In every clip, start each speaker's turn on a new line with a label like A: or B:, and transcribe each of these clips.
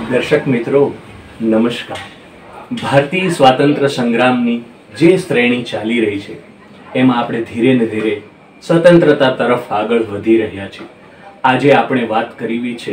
A: દર્શક મિત્રો નમસ્કાર। ભારતીય સ્વાતંત્ર્ય સંગ્રામની જે શ્રેણી ચાલી રહી છે એમાં આપણે ધીરે ને ધીરે સ્વતંત્રતા તરફ આગળ વધી રહ્યા છીએ। આજે આપણે વાત કરવી છે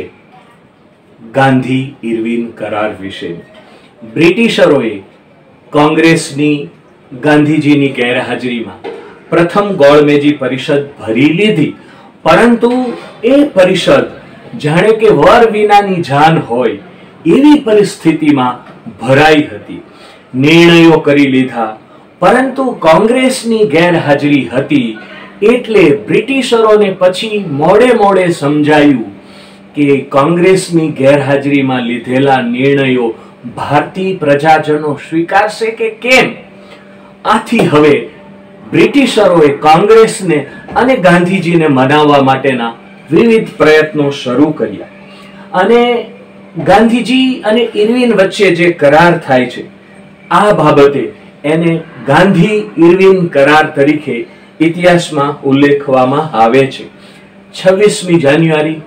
A: ગાંધી ઇરવિન કરાર વિશે। બ્રિટિશરોએ કોંગ્રેસની ગાંધીજીની ગેરહાજરીમાં પ્રથમ ગોળમેજી પરિષદ ભરી લીધી, પરંતુ એ પરિષદ જાણે કે વર વિનાની જાન હોય એવી પરિસ્થિતિમાં ભરાઈ હતી। નિર્ણયો કરી લીધા, પરંતુ કોંગ્રેસની ગેરહાજરી હતી એટલે બ્રિટિશરોને પછી મોડે મોડે સમજાયું કે કોંગ્રેસની ગેરહાજરીમાં લીધેલા નિર્ણયો ભારતીય પ્રજાજનો સ્વીકારશે કે કેમ। આથી હવે બ્રિટિશરોએ કોંગ્રેસને અને ગાંધીજીને મનાવવા માટેના વિવિધ પ્રયત્નો શરૂ કર્યા અને ગાંધીજી અને ઇરવિન વચ્ચે જે કરાર થાય છે આ બાબતે એને ગાંધી ઇરવિન કરાર તરીકે ઇતિહાસમાં ઉલ્લેખવામાં આવે છે। 26મી જાન્યુઆરી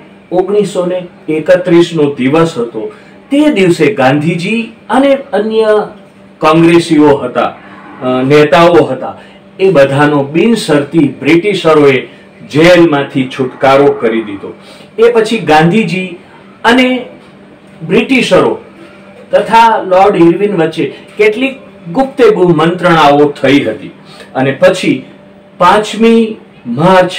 A: 1931 નો દિવસ હતો। તે દિવસે ગાંધીજી અને અન્ય કોંગ્રેસીઓ હતા, નેતાઓ હતા, એ બધાનો બિનશરતી બ્રિટિશરોએ જેલમાંથી છુટકારો કરી દીધો। એ પછી ગાંધીજી અને બ્રિટિશરો તથા લોર્ડ ઇરવિન વચ્ચે કેટલીક ગુપ્તેગુપ્ત મંત્રણાઓ થઈ હતી અને પછી 5મી માર્ચ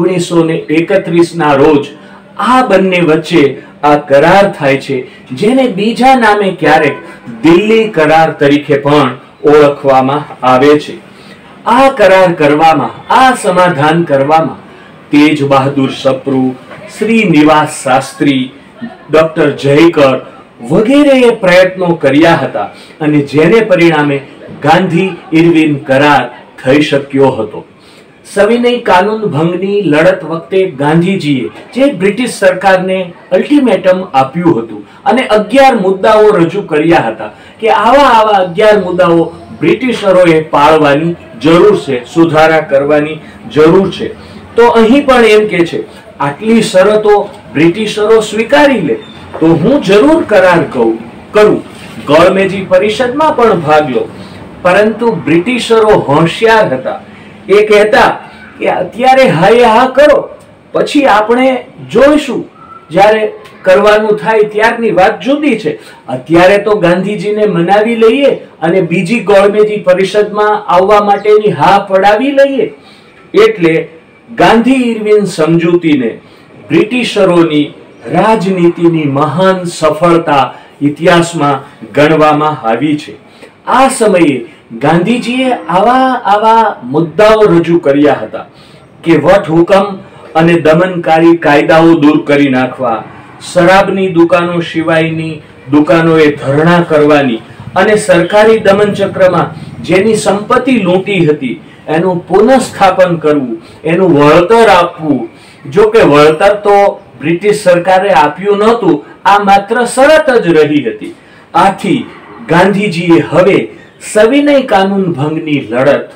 A: 1931 ના રોજ આ બંને વચ્ચે આ કરાર થાય છે, જેને બીજા નામે ક્યારેક દિલ્હી કરાર તરીકે પણ ઓળખવામાં આવે છે। આ કરાર કરવામાં, આ સમાધાન કરવામાં તેજ બહાદુર સપ્રુ, શ્રીનિવાસ શાસ્ત્રી, ડોક્ટર જયકર વગેરેએ પ્રયત્નો કર્યા હતા અને જેને પરિણામે ગાંધી ઇરવિન કરાર થઈ શક્યો હતો। સવિનય કાનૂન ભંગની લડત વખતે ગાંધીજીએ જે બ્રિટિશ સરકારને અલ્ટિમેટમ આપ્યું હતું અને 11 મુદ્દાઓ રજૂ કર્યા હતા કે આવા 11 મુદ્દાઓ બ્રિટિશરોએ પાળવાની જરૂર છે, સુધારા કરવાની જરૂર છે। તો અહીં પણ એમ કે છે આટલી શરતો બ્રિટિશરો સ્વીકારી લે તો હું જરૂર કરાર કરું, ગોળમેજી પરિષદમાં પણ ભાગ લો। પરંતુ બ્રિટિશરો હોશિયાર હતા। એ કહેતા કે અત્યારે હાય હા કરો, પછી આપણે જોઈશું, જ્યારે કરવાનું થાય ત્યારની વાત જુદી છે। અત્યારે તો ગાંધીજીને મનાવી લઈએ અને બીજી ગોળમેજી પરિષદમાં આવવા માટેની હા પડાવી લઈએ। એટલે ગાંધી ઇરવિન સમજૂતીને બ્રિટિશરોની રાજનીતિની મહાન સફળતા ઇતિહાસમાં ગણવામાં આવી છે। આ સમયે ગાંધીજીએ આવા મુદ્દાઓ રજૂ કર્યા હતા કે વટહુકમ અને દમનકારી કાયદાઓ દૂર કરી નાખવા, શરાબની દુકાનો સિવાયની દુકાનોએ ધરણા કરવાની અને સરકારી દમનચક્રમાં જેની સંપત્તિ લૂંટી હતી એનું પુનઃસ્થાપન કરવું, એનું વળતર આપવું। જો કે વળતર તો બ્રિટિશ સરકારે આપ્યું નહોતું, આ માત્ર શરત જ રહી હતી। આથી ગાંધીજીએ હવે સવિનય કાનૂન ભંગની લડત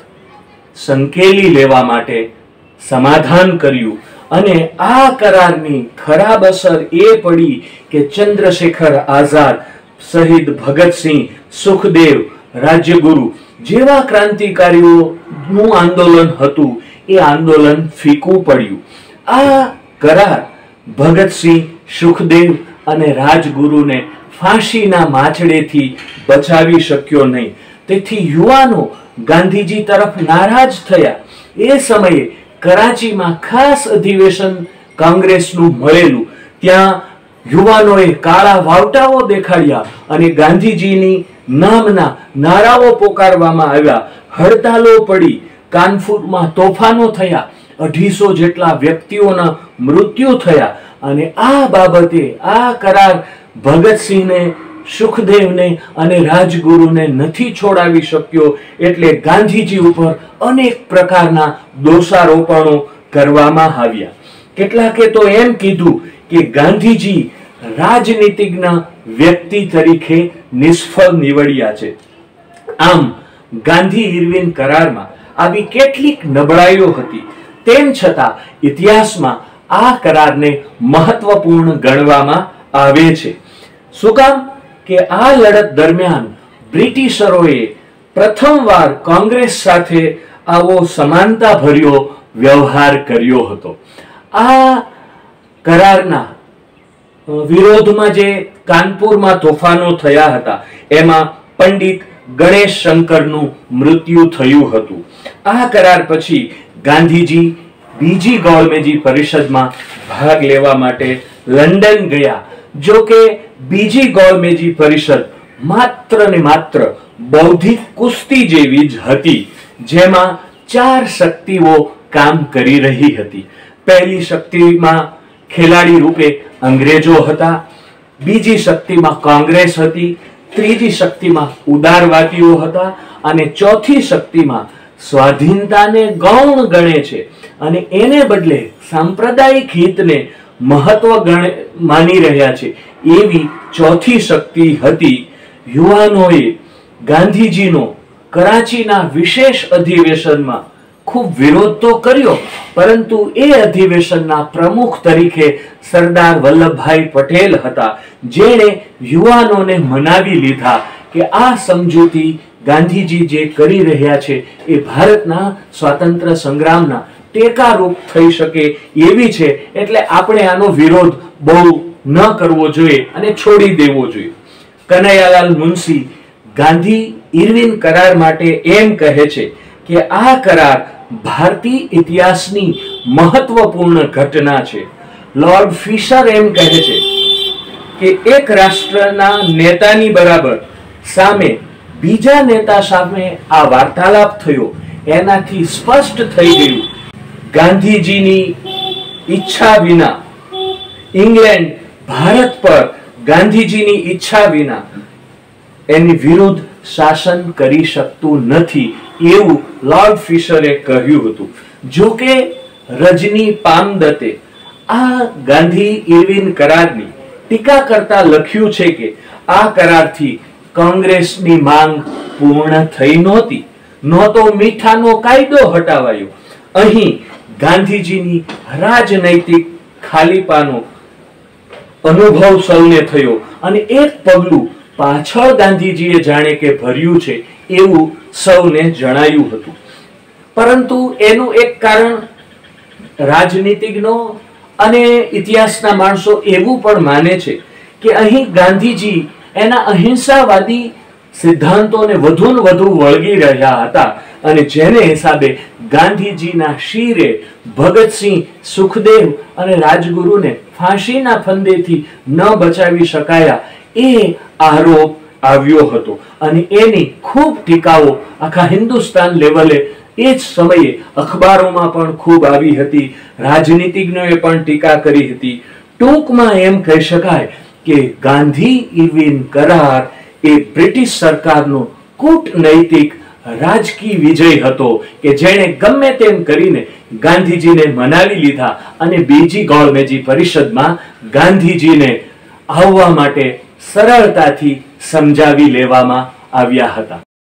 A: સંકેલી લેવા માટે સમાધાન કર્યું અને આ કરારની ખરાબ અસર એ પડી કે ચંદ્રશેખર આઝાદ, શહીદ ભગતસિંહ, સુખદેવ, રાજ્યગુરુ જેવા ક્રાંતિકારીઓનું આંદોલન હતું એ આંદોલન ફીકું પડ્યું। આ કરાર ભગતસિંહ, સુખદેવ અને રાજગુરુને ફાંસીના માછડેથી બચાવી શક્યો નહીં। તેથી યુવાનો ગાંધીજી તરફ નારાજ થયા। એ સમયે કરાચીમાં ખાસ અધિવેશન કોંગ્રેસનું મળેલું, ત્યાં યુવાનોએ કાળા વાવટાઓ દેખાડ્યા અને ગાંધીજીની નામના નારાઓ પોકારવામાં આવ્યા। હડતાલો પડી, કાનપુરમાં તોફાનો થયા, 250 જેટલા વ્યક્તિઓના મૃત્યુ થયા અને આ બાબતે આ કરાર ભગતસિંહને, સુખદેવને અને રાજગુરુને નથી છોડાવી શક્યો। એટલે ગાંધીજી ઉપર અનેક પ્રકારના દોષારોપણો કરવામાં આવ્યા। કેટલાકે તો એમ કીધું કે ગાંધીજી રાજનીતિજ્ઞ વ્યક્તિ તરીકે નિષ્ફળ નીવડ્યા છે। આમ ગાંધી ઇરવિન કરારમાં આવી કેટલીક નબળાઈઓ હતી, તેમ છતાં ઇતિહાસમાં આ કરારને મહત્વપૂર્ણ ગણવામાં આવે છે। શું કામ? કે આ લડત દરમિયાન બ્રિટિશરોએ પ્રથમવાર કોંગ્રેસ સાથે આવો સમાનતા ભર્યો વ્યવહાર કર્યો હતો. આ કરારના વિરોધમાં જે કાનપુરમાં તોફાનો થયા હતા એમાં પંડિત ગણેશ શંકરનું મૃત્યુ થયું હતું. આ કરાર પછી ગાંધીજી બીજી ગોળમેજી પરિષદમાં ભાગ લેવા માટે લંડન ગયા. જો કે બીજી ગોળમેજી પરિષદ માત્ર ને માત્ર બૌદ્ધિક કુસ્તી જેવી જ હતી, જેમાં 4 શક્તિઓ કામ કરી રહી હતી. પહેલી શક્તિમાં ખેલાડી રૂપે અંગ્રેજો હતા, બીજી શક્તિમાં કોંગ્રેસ હતી, ત્રીજી શક્તિમાં ઉદારવાદીઓ હતા અને ચોથી શક્તિમાં સ્વાધીનતાને ગૌણ ગણે છે અને એને બદલે સાંપ્રદાયિક હિતને મહત્વ માની રહ્યા છે એવી ચોથી શક્તિ હતી. યુવાનોએ ગાંધીજીનો કરાચીના વિશેષ અધિવેશનમાં ખૂબ વિરોધ તો કર્યો, પરંતુ એ અધિવેશનના પ્રમુખ તરીકે સરદાર વલ્લભભાઈ પટેલ હતા, જેણે યુવાનોને મનાવી લીધા કે આ સમજૂતી ગાંધીજી જે કરી રહ્યા છે એ ભારતના સ્વાતંત્ર્ય સંગ્રામના ટેકારૂપ થઈ શકે એવી છે, એટલે આપણે આનો વિરોધ બહુ ન કરવો જોઈએ અને છોડી દેવો જોઈએ. કનૈયાલાલ મુનશી ગાંધી ઇરવિન કરાર માટે એમ કહે છે કે આ કરાર ભારતીય ઇતિહાસની મહત્વપૂર્ણ ઘટના છે. લોર્ડ ફિશર એમ કહે છે કે એક રાષ્ટ્રના નેતાની બરાબર સામે બીજા નેતા સામે આ વાર્તાલાપ થયો, એનાથી સ્પષ્ટ થઈ ગયું ગાંધીજીની ઈચ્છા વિના ઇંગ્લેન્ડ ભારત પર ગાંધીજીની ઈચ્છા વિના એની વિરુદ્ધ શાસન કરી શકતું નથી એવું લોર્ડ ફિશરે કહ્યું હતું. જો કે રજની પામદતે આ ગાંધી ઇરવિન કરારની ટીકા કરતા લખ્યું છે કે આ કરારથી કોંગ્રેસની માંગ પૂર્ણ થઈ નહોતી, નહોતો મીઠાનો કાયદો હટાવાયો. અહીં ગાંધીજીની રાજનૈતિક ખાલીપાનો અનુભવ સૌને થયો અને એક પગલું પાછળ ગાંધીજીએ જાણે કે ભર્યું છે એવું સૌને જણાયું હતું. પરંતુ એનું એક કારણ રાજનીતિજ્ઞો અને ઇતિહાસના માણસો એવું પણ માને છે કે અહીં ગાંધીજી એના અહિંસાવાદી સિદ્ધાંતોને વધુ ને વધુ વળગી રહ્યા હતા અને જેને હિસાબે ગાંધીજીના શિરે ભગતસિંહ, સુખદેવ અને રાજગુરુને ફાંસીના ફંદેથી ન બચાવી શકાયા એ આરોપ આવ્યો હતો અને એની ખૂબ ટીકાઓ આખા હિન્દુસ્તાન લેવલે એ જ સમયે અખબારોમાં પણ ખૂબ આવી હતી, રાજનીતિજ્ઞોએ પણ ટીકા કરી હતી. ટૂંકમાં એમ કહી શકાય કે ગાંધી ઇરવિન કરાર એ બ્રિટિશ સરકારનો કૂટનૈતિક રાજકીય વિજય હતો કે જેણે ગમે તેમ કરીને ગાંધીજીને મનાવી લીધા અને બીજી ગોળમેજી પરિષદમાં ગાંધીજીને આવવા માટે સરળતાથી સમજાવી લેવામાં આવ્યા હતા.